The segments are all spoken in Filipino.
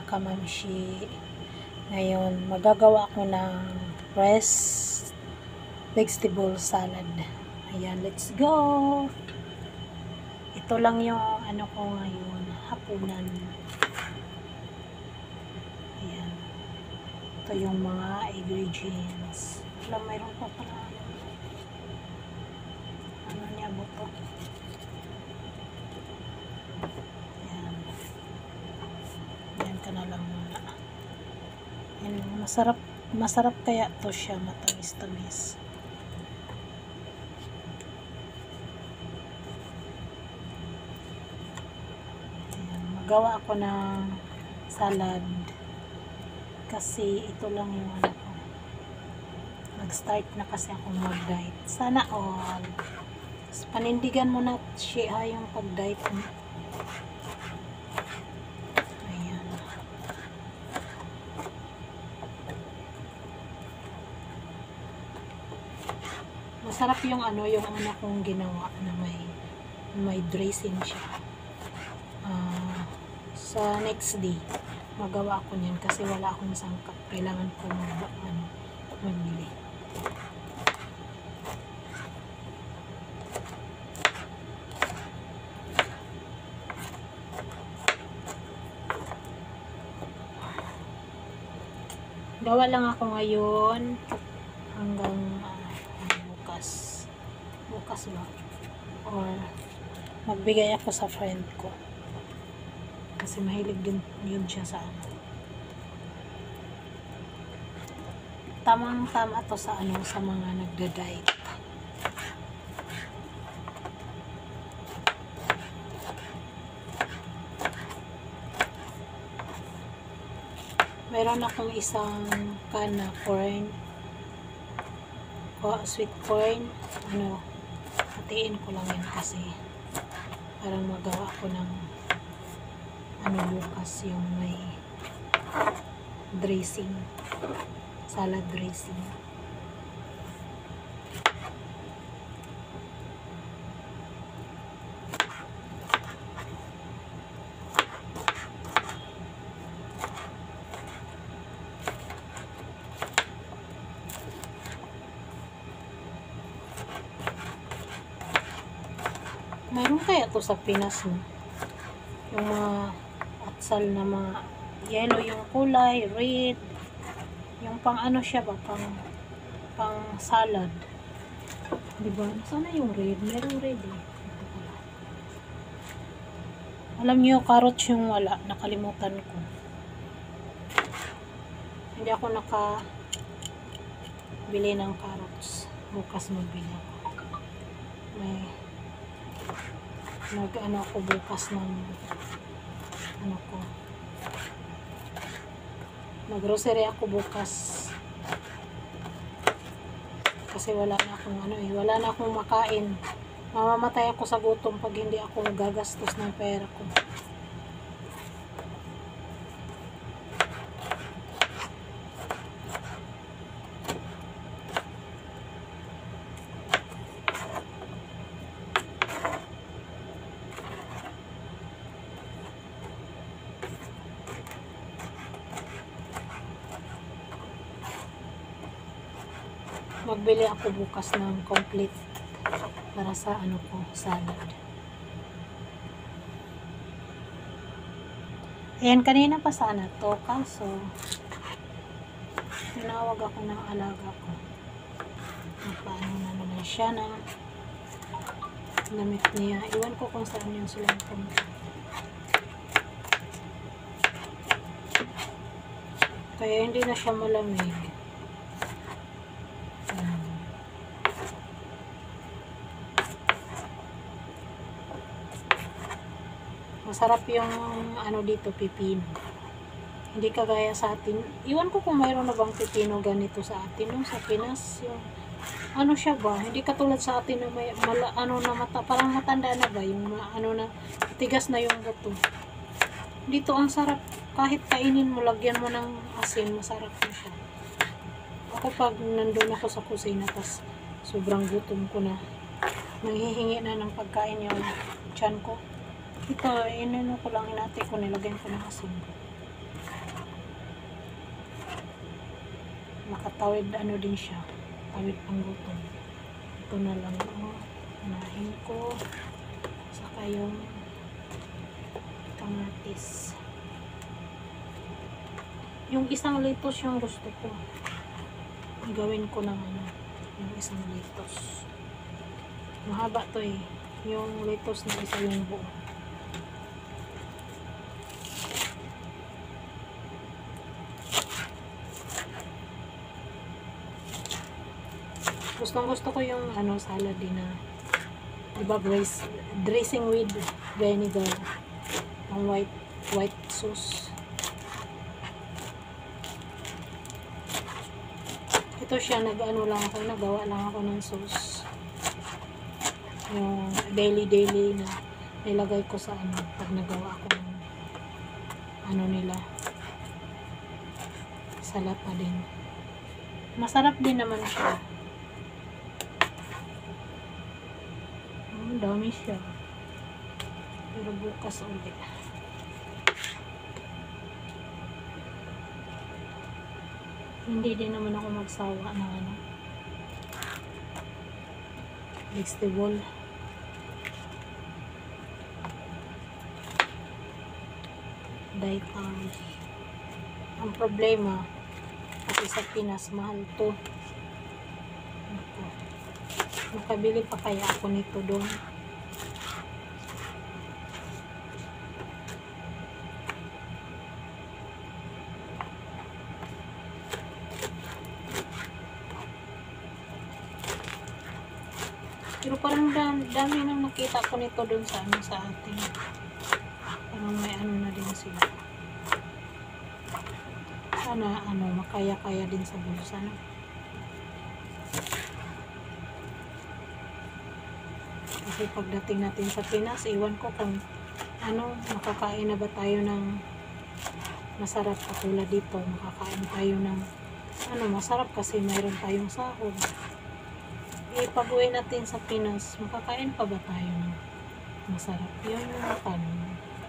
kamamshi. Ngayon, magagawa ko ng fresh vegetable salad. Ayan, let's go! Ito lang yung ano ko ngayon, hapunan. Ayan. Ito yung mga ingredients. Alam, mayroon pa pala. Ano niya buto? Ayan. Ayan ka na lang muna. Ayan, masarap kaya to siya, matamis-tamis. Gawa ako ng salad kasi ito lang yung ano ko. Nag-start na kasi ako mag-diet. Sana all. Panindigan mo na siya yung pag-diet mo. Ayan. Masarap yung ano, yung una kong ginawa na may dressing siya. Sa next day, magawa ko niyan kasi wala akong sangkap. Kailangan ko magbili. Gawa lang ako ngayon hanggang bukas. Bukas ba? Or magbigay ako sa friend ko. Kasi mahilig din yun siya sa ano. Tamang-tama to sa ano, sa mga nagda-diet. Meron akong isang can na corn, sweet corn. Ano, hatiin ko lang yan kasi parang magawa ko ng ano bukas yung may dressing, salad dressing. Mayroon kaya to sa Pinas, no? Yung mga atsal na mga yellow yung kulay, red, yung pang ano siya ba, pang salad, diba? Sana yung red, merong red eh. Ito pala. Alam niyo, carrots yung wala, nakalimutan ko. Hindi ako nakabili ng carrots. Bukas magbili ako. Ano ako bukas ng ano ko, nag-grocery ako bukas kasi wala na akong ano eh, wala na akong makain. Mamamatay ako sa gutom pag hindi ako gagastos ng pera ko. Magbili ako bukas ng complete para sa ano ko, salad. Ayan, kanina pa sana to, kaso tinawag ako ng alaga ko. Paano na naman siya na damit niya. Iwan ko kung saan yung silang punta. Kaya hindi na siya malamig. Masarap yung ano dito, pipino. Hindi kagaya sa atin. Iwan ko kung mayroon na bang pipino ganito sa atin. Yung sa Pinas, yung ano siya ba? Hindi katulad sa atin na may parang matanda na ba? Yung ano na, tigas na yung buto. Dito ang sarap. Kahit kainin mo, lagyan mo ng asin, masarap na siya. Ako pag nandun ako sa kusina, tas sobrang gutom ko na, nanghihingi na ng pagkain yung tiyan ko. Ito, inano ko lang, hinati ko, nilagyan ko ng asin. nakatawid ano din siya, tawid pang gutom. Ito na lang, unahin ko, saka yung kamatis. Yung isang litos yung gusto ko, gawin ko ng ano, yung isang litos. Mahaba to eh, yung litos na isa yung buo. Gusto ko yung ano, salad din na, diba, dressing with vinegar, ang white sauce. Ito siya, nagawa lang ako ng sauce. Yung daily na nilagay ko sa ano, pag nagawa ako ng ano nila, salata din. Masarap din naman siya. Ang dami siya. Pero bukas ulit. Hindi din naman ako magsawa ng ano, vegetable. Daitang. Ang problema, kasi sa Pinas, mahal to. Makabili pa kaya ako nito doon. Pero parang dami nang nakita ko nito doon sa ano, sa atin. Parang may ano na din sila. Sana ano, makaya-kaya din sa bulsa, no? Kasi pagdating natin sa Pinas, iwan ko kung ano, makakain na ba tayo ng masarap katulad dito. Makakain tayo ng ano, masarap kasi mayroon tayong sahod. Pag uwi natin sa Pinas, makakain pa ba tayo ng masarap? Yun yung tanong.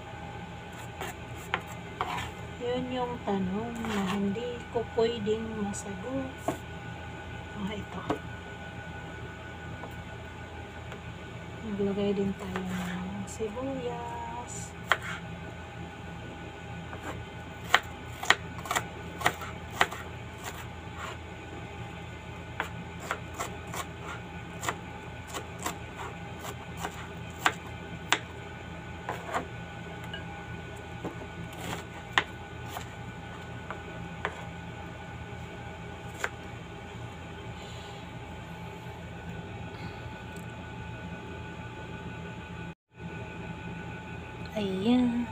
Yun yung tanong na hindi ko pwedeng masagot. Ito. Naglagay din tayo ng sibuyas. Ayan.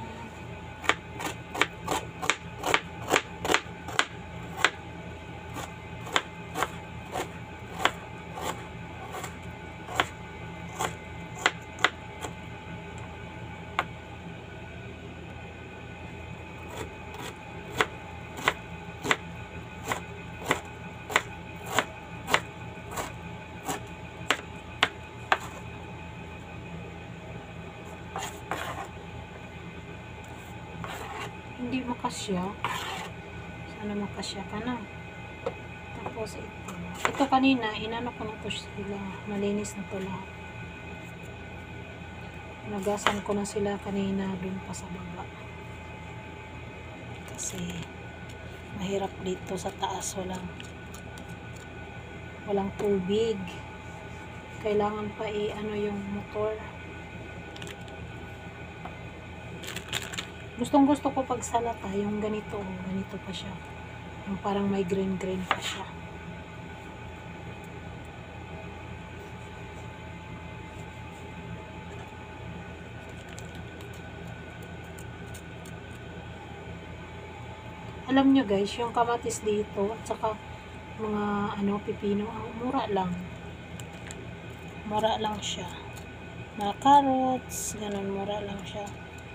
Hindi makasya. Sana makasya ka na. Tapos ito. Ito kanina, inano ko na to sila. Malinis na to lahat. Nagasan ko na sila kanina dun pa sa baba. Kasi mahirap dito sa taas. Walang tubig. Kailangan pa i-ano yung motor. Gustong gusto ko pag salata, yung ganito pa siya. Yung parang may green pa siya. Alam nyo guys, yung kamatis dito, at saka mga ano, pipino, mura lang. Mura lang siya. Mga carrots, ganun, mura lang siya.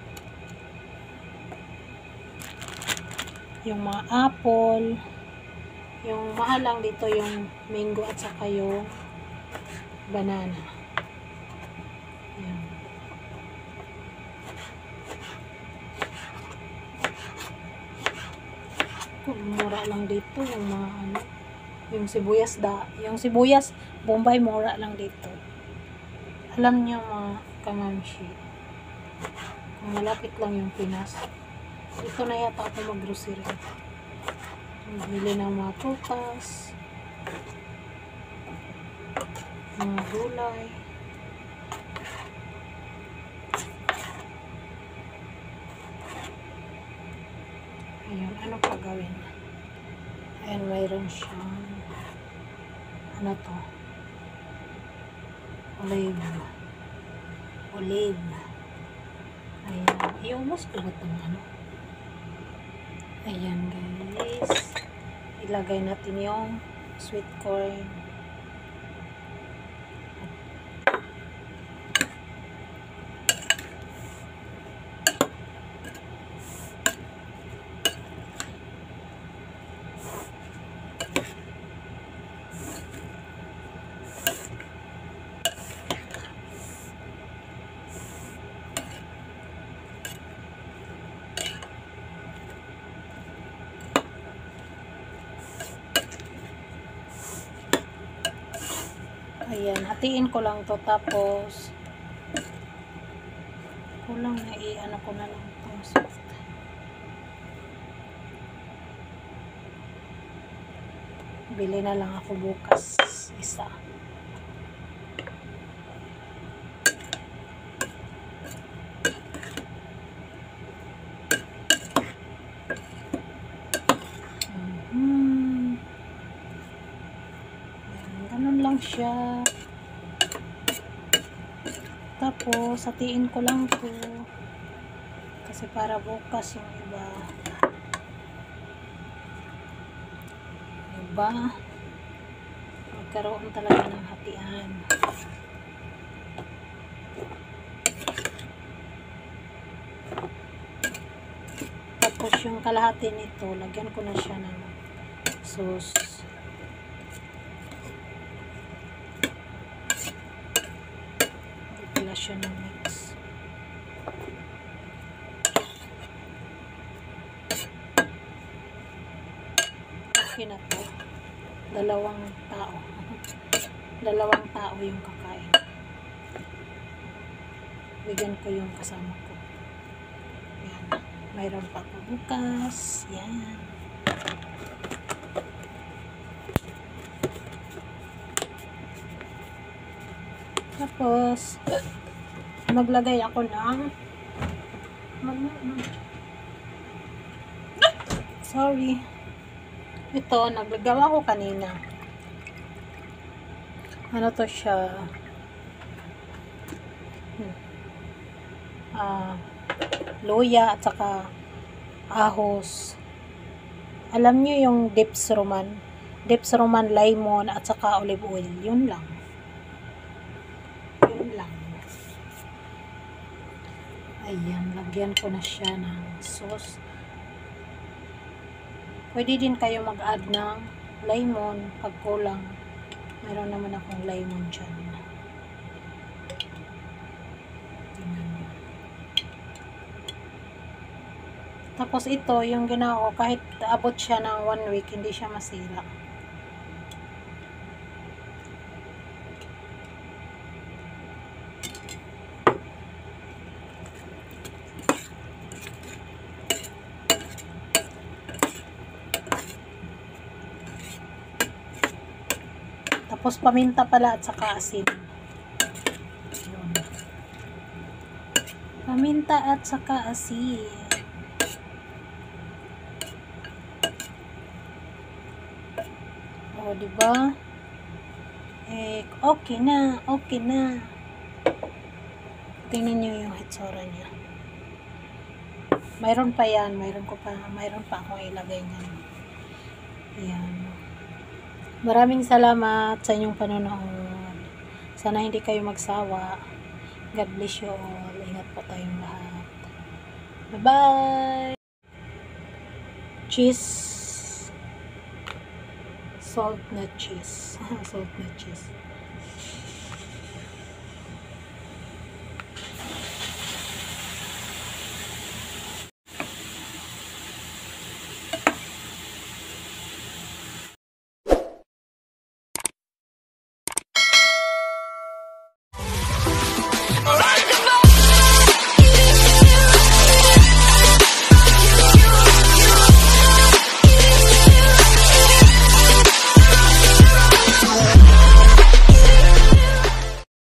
Yung mga apple, yung mahal lang dito yung mango at saka yung banana. Yan. Mura lang dito yung mga ano, Yung sibuyas, Bombay, mura lang dito. Alam niyo mga kamamshi, kung malapit lang yung Pinas, dito na yata ako mag-grocery. Bili ng mga prutas, mga gulay. Ayun, ano pa gawin? Ayan, mayroon siyang ano to? Olive. Ayan, iumos ko ba itong ano? Ayan guys, ilagay natin yung sweet corn. Ayan, hatiin ko lang to, tapos kulang na i-ano ko na lang itong soft. Bili na lang ako bukas isa. Ganun lang siya. Tapos, hatiin ko lang to. Kasi para bukas yung iba. Magkaroon talaga ng hatian. Tapos, yung kalahati nito, lagyan ko na siya ng sauce. Wala siya ng mix. Okay na to. Dalawang tao yung kakain. Bigyan ko yung kasama ko. Yan. Mayroon pa ako bukas. Yan. Tapos, maglagay ako ng sorry. Ito, naglagawa ko kanina. Ano to siya? Luya at saka ahos. Alam nyo yung dips roman, lemon at saka olive oil. Yun lang. Ayan, lagyan ko na siya ng sauce. Pwede din kayo mag-add ng lemon pag kulang. Meron naman akong lemon dyan. Tingnan nyo. Tapos ito, yung ginawa ko, kahit abot siya ng 1 week, hindi siya masira. Tapos paminta pala at saka asin. Yun. Paminta at saka asin. O, diba? Okay na. Tingnan nyo yung hitsura niya. Mayroon pa yan. Mayroon pa akong ilagay niyan. Ayan. Maraming salamat sa inyong panonood. Sana hindi kayo magsawa. God bless you all. Ingat po tayong lahat. Bye-bye! Cheese. Salt na cheese. Salt na cheese.